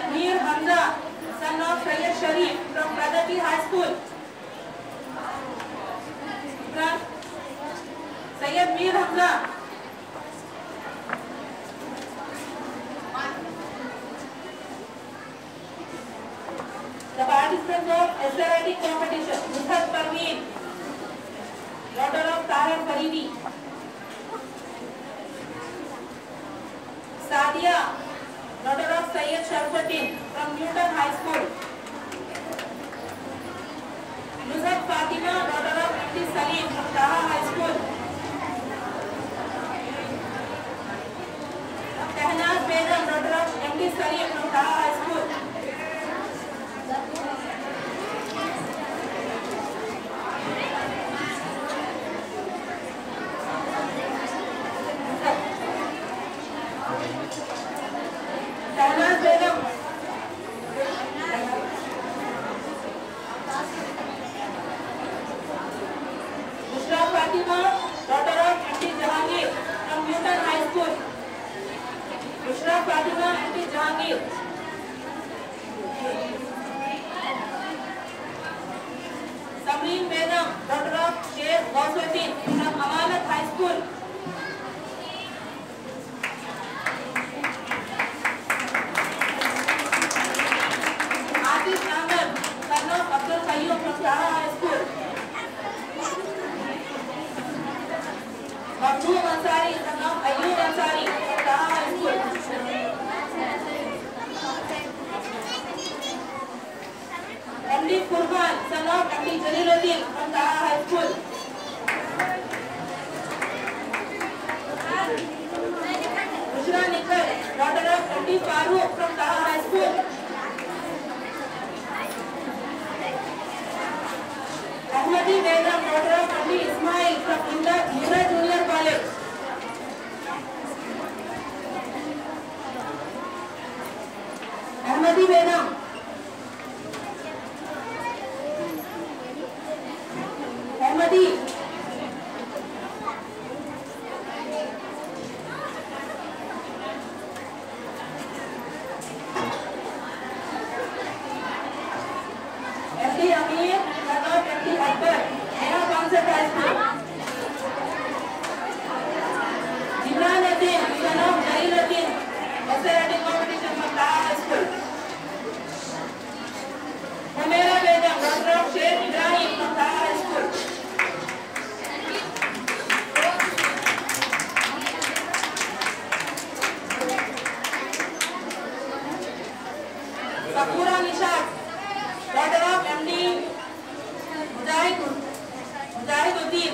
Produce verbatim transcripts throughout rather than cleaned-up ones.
Mir Hamza, son of Sayyid Sharif from Pragati High School. Sayyid Mir Hamza. The participants of S R I T competition: Nusrat Parveen, daughter of Tahir Faridi; Sadia, daughter of Sayyid Sharfuddin from Newton High School; Nusrat Fatima, daughter of M D Salim from Taha High School; Tehnaz Begum, daughter of M D Salim from Taha High School; Samreen Begum, daughter of Sheikh Ghausuddin from Amanat High School; Atif Ahmed, son of Abdul Qayyum from Taha High School; Makhloom Ansari, son of Ayyub Ansari from Taha High School; M D Furqan, son of M D Jaliluddin from Taha High School; Bushra Nikhil, daughter of M D Farooq from Taha High School; Ahmadi Begum, daughter of M D Ismail from Inda Junior College; Ahmadi Begum, Ahmadi, M D Amir, son of M D Akbar, Neha Concept High School; Jimran Adim, son of Jaliluddin, S R I T competition from Taha High School; Humaira Begum, daughter of Sheikh Ibrahim from Taha High School; Sakura Nishad, daughter of M D Mujahid Mujahiduddin;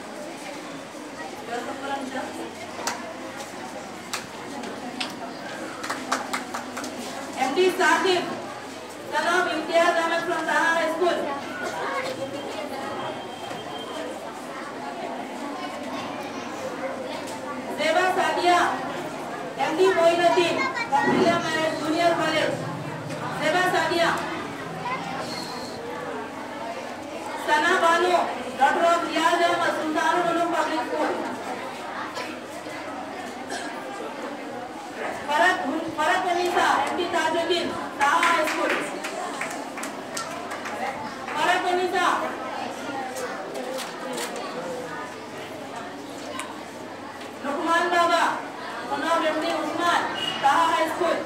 M D Saqib, son of Imtiaz Ahmed from Taha High School; Zeba Sadia, M D Moinuddin from William Marriott Junior College; Zeba Sadia. Sana Banu, daughter of Riyaz Ahmed, Sultanul Ulum Public School; Farak Farak Unisa, M D Tajuddin, Taha High School; Farak Unisa. Luqman Baba, son of M D Usman, Taha High School;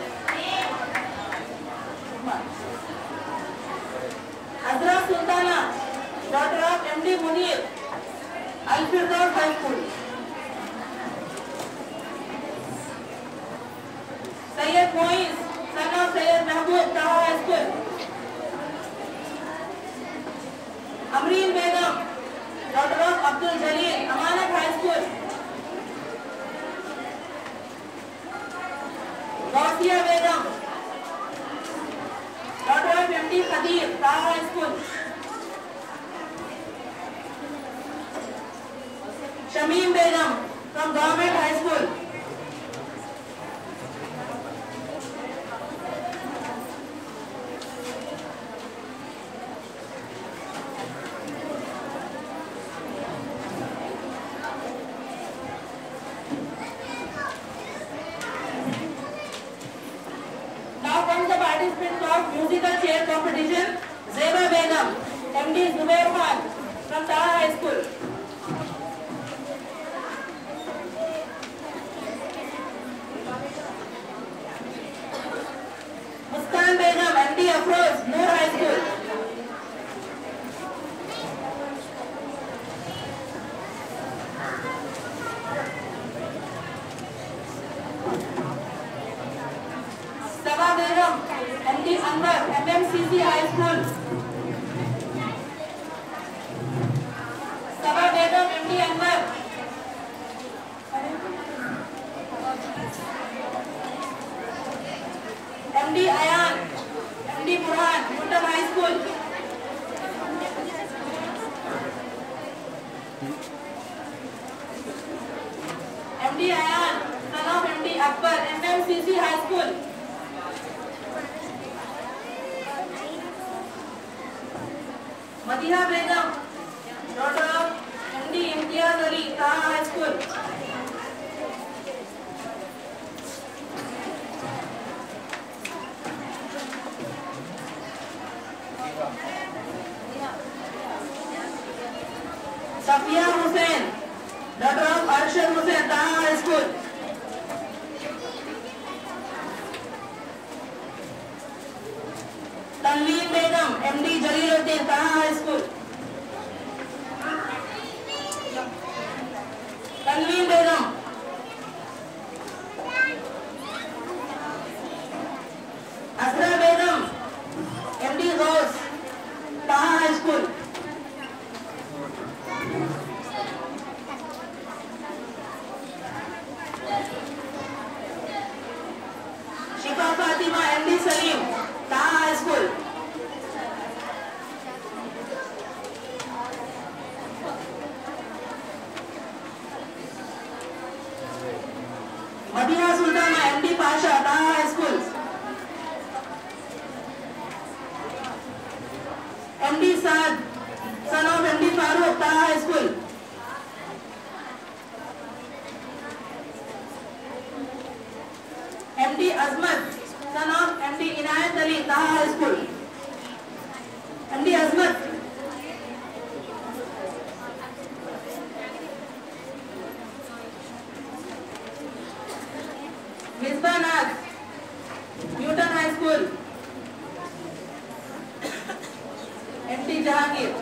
Azra Sultana, daughter of M D Munir, Al Firdaus High School; Sayyid Moiz, son of Sayyid Mahbub, Taha High School; Amreen Begum, daughter of Abdul Jalil, Amanat High School; Gausia Begum, daughter of M D Khadir, Taha High School; Shamim Begum from Government High School; Now comes the participants of musical chair competition, Zeba Begum, M D Zubair Khan from Taha High School. Muskan Begum, M D Afroz, Noor High School. Saba Begum, M D Anwar, M M C C High School. Saba Begum, M D Anwar. M D Ayan, M D Burhan, Uttam High School. M D Ayan, son of M D Akbar, M M C C High School. Madiha Begum, daughter of M D Imtiaz Ali, Taha High School. Safiya Hussain, daughter of Arshad Hussain, Taha High School. Tanveen Begum, M D Jaliluddin, Taha High School. Tanveen Begum. Asra Begum, M D Ghaus, Taha High School. Shifa Fatima, M D Salim, Taha High School. Madina Sultana, M D Pasha, Taha High School. M D Saad, son of M D Farooq, Taha High School. M D Azmat, son of M D Inayat Ali, Taha High School. M D Azmat. Misbah Naz, Newton High School. M D Jahangir.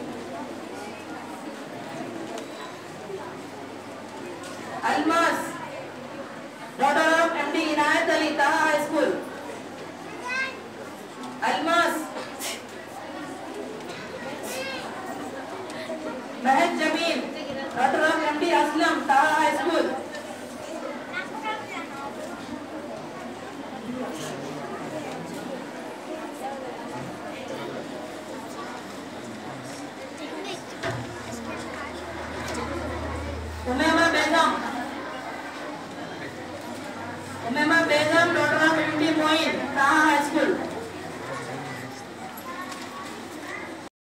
Almas, daughter of M D Inayat Ali, Taha High School. Almas. Mahek Jamil, daughter of M D Aslam, Taha High School. Umema Begum, Umema Begum.